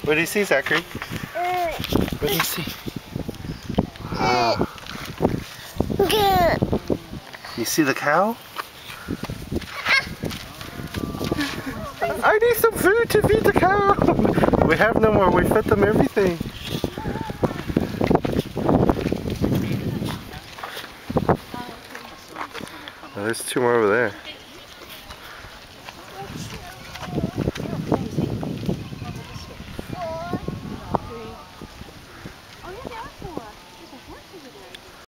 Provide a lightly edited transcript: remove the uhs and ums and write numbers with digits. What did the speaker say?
What do you see, Zachary? What do you see? Wow. You see the cow? I need some food to feed the cow. We have no more. We fed them everything. Oh, there's two more over there.